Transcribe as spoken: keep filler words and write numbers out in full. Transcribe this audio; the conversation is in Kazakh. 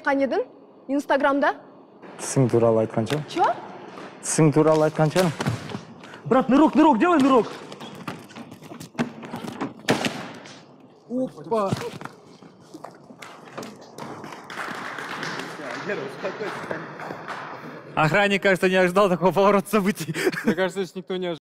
айтқан едің? Инстаграмда? Тісің туралы айтқан шығар. Чё? Тісің туралы айтқан шығар. Брат, нырок, нырок, делай нырок. Опа. Охранник, кажется, не ожидал такого поворота событий. Мне кажется, здесь никто не ожидал.